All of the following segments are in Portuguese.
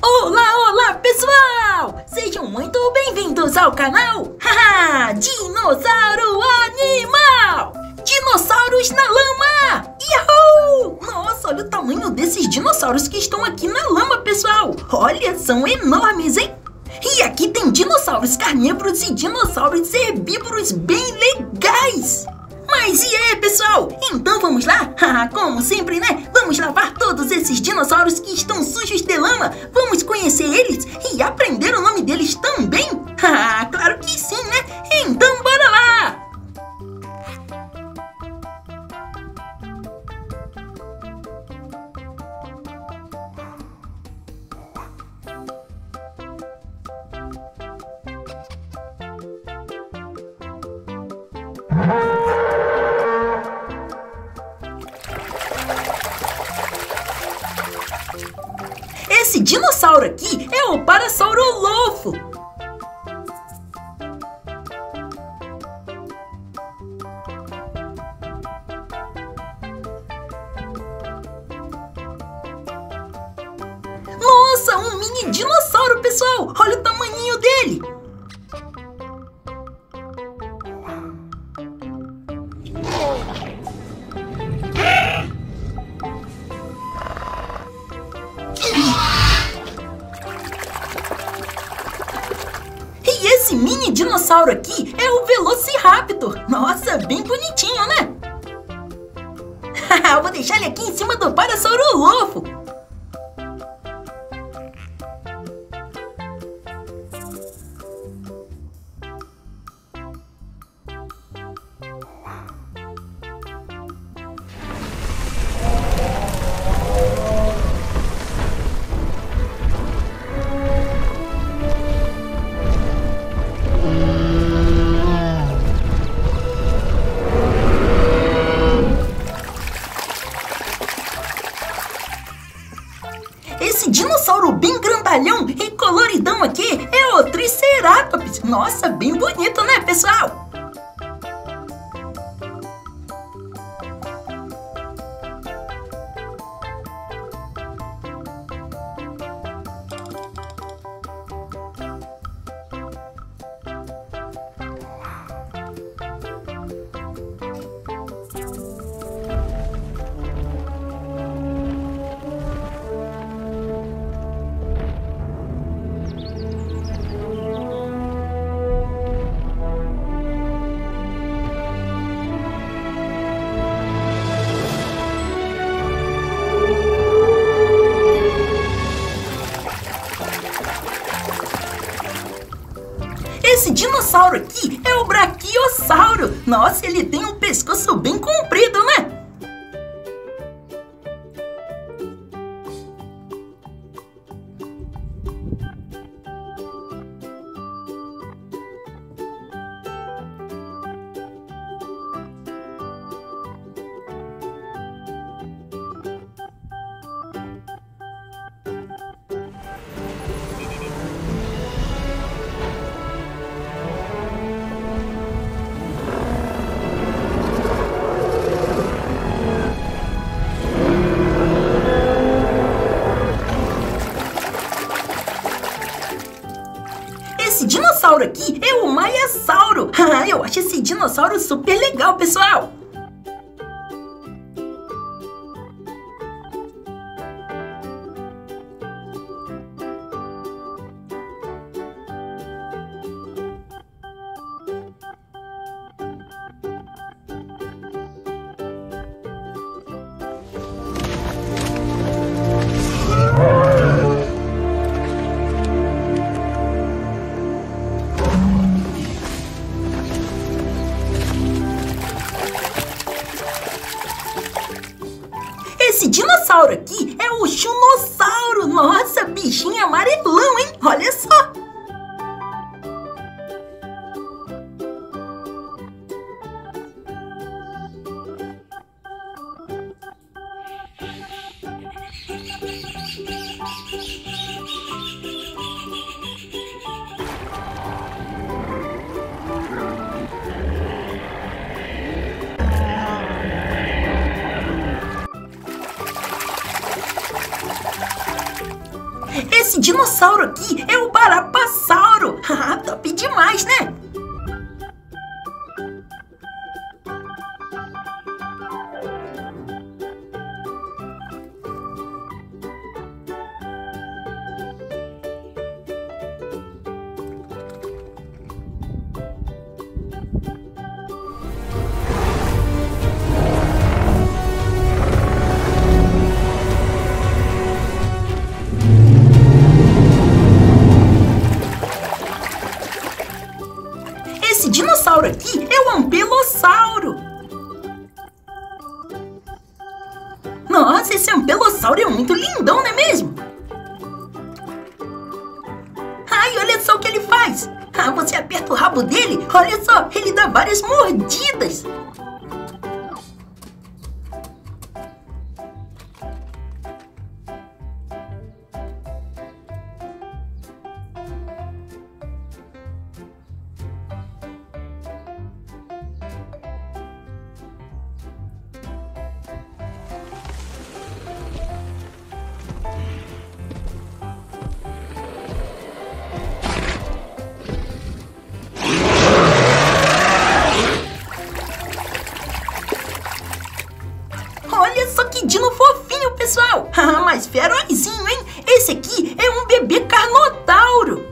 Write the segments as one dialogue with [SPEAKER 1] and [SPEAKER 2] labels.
[SPEAKER 1] Olá, olá pessoal! Sejam muito bem-vindos ao canal Haha, Dinossauro Animal! Dinossauros na lama! Yahoo! Nossa, olha o tamanho desses dinossauros que estão aqui na lama, pessoal! Olha, são enormes, hein? E aqui tem dinossauros carnívoros e dinossauros herbívoros bem legais! Mas e aí, pessoal? Então vamos lá? Como sempre, né? Vamos lavar todos esses dinossauros que estão sujos de lama. Vamos conhecer eles e aprender o nome deles também? Claro que sim, né? Então bora lá! Esse dinossauro aqui é o Parasaurolofo. Nossa, um mini dinossauro, pessoal! Olha o tamanhinho dele! E esse mini dinossauro aqui é o Velociraptor. Nossa, bem bonitinho, né? Vou deixar ele aqui em cima do Parasaurolofo. Esse dinossauro bem grandalhão e coloridão aqui é o Triceratops. Nossa, bem bonito, né, pessoal? Esse dinossauro aqui é o Brachiosauro. Nossa, ele tem um pescoço bem comprido, né? Esse dinossauro aqui é o Maiasauro. Eu acho esse dinossauro super legal, pessoal. Esse dinossauro aqui é o Chunossauro. Nossa, bichinho amarelão, hein? Olha só. Esse dinossauro aqui é o Barapassauro. Top demais, né? Esse dinossauro aqui é o Ampelossauro. Nossa, esse Ampelossauro é muito lindão, não é mesmo? Ai, olha só o que ele faz. Você aperta o rabo dele, olha só, ele dá várias mordidas. Olha só que dino fofinho, pessoal. Mas ferozinho, hein? Esse aqui é um bebê Carnotauro.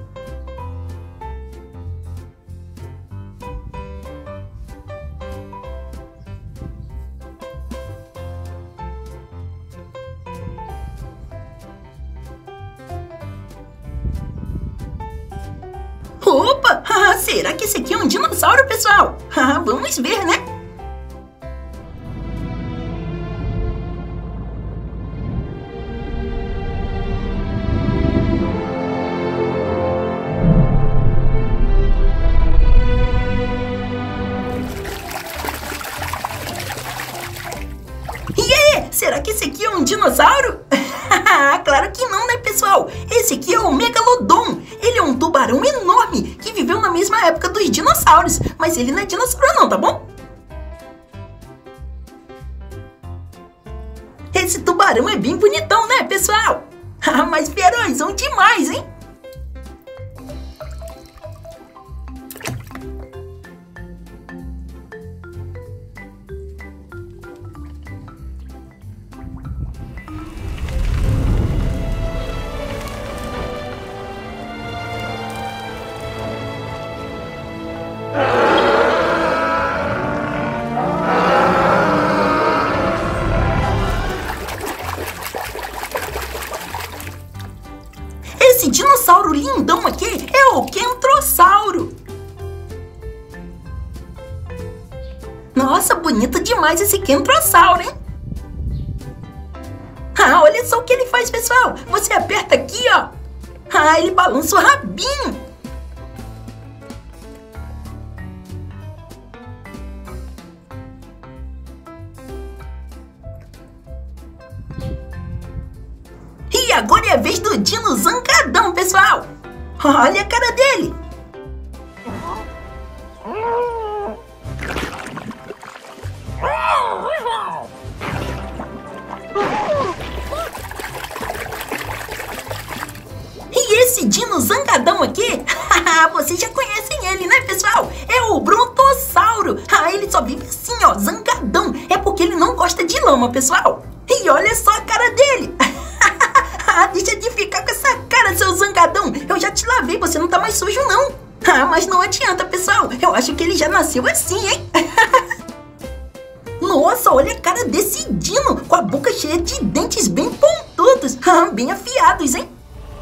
[SPEAKER 1] Opa! Será que esse aqui é um dinossauro, pessoal? Vamos ver, né? E aí, será que esse aqui é um dinossauro? Claro que não, né, pessoal? Esse aqui é o Megalodon. Ele é um tubarão enorme que viveu na mesma época dos dinossauros. Mas ele não é dinossauro não, tá bom? Esse tubarão é bem bonitão, né, pessoal? Mas ferozão demais, hein? Esse dinossauro lindão aqui é o Kentrossauro. Nossa, bonito demais esse Kentrossauro, hein? Olha só o que ele faz, pessoal. Você aperta aqui, ó. Ele balança o rabinho. E agora é a vez do Dino Zangadão, pessoal. Olha a cara dele. E esse Dino Zangadão aqui, vocês já conhecem ele, né, pessoal? É o Brontossauro. Ele só vive assim, ó, zangadão. É porque ele não gosta de lama, pessoal. E olha só a cara dele. Deixa de ficar com essa cara, seu zangadão. Eu já te lavei, você não tá mais sujo, não. Mas não adianta, pessoal. Eu acho que ele já nasceu assim, hein? Nossa, olha a cara desse dino, com a boca cheia de dentes bem pontudos. Bem afiados, hein?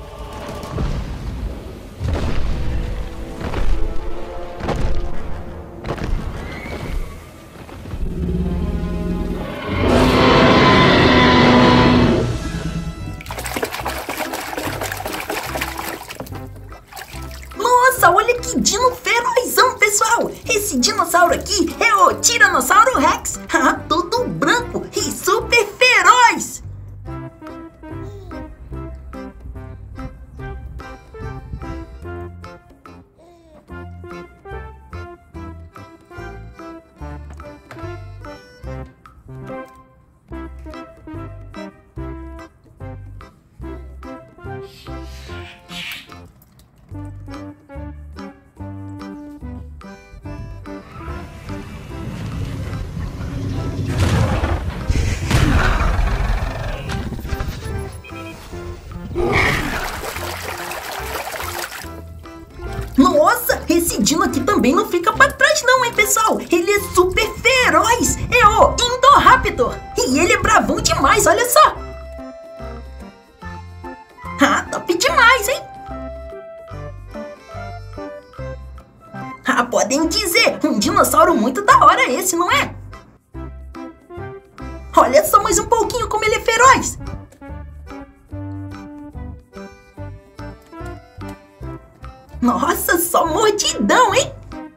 [SPEAKER 1] Nossa, olha que dino ferozão, pessoal! Esse dinossauro aqui é o Tiranossauro Rex, todo branco e super feroz! esse dino aqui também não fica pra trás não, hein, pessoal? Ele é super feroz, é o Indoraptor. E ele é bravão demais, olha só. Ah, top demais, hein? Ah, podem dizer, um dinossauro muito da hora esse, não é? Olha só mais um pouquinho como ele é feroz. Nossa, só mordidão, hein?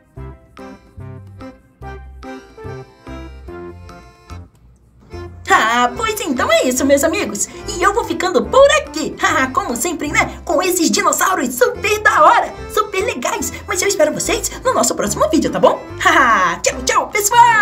[SPEAKER 1] Ah, pois então é isso, meus amigos. E eu vou ficando por aqui. Como sempre, né? Com esses dinossauros super da hora, super legais. Mas eu espero vocês no nosso próximo vídeo, tá bom? Tchau, tchau, pessoal!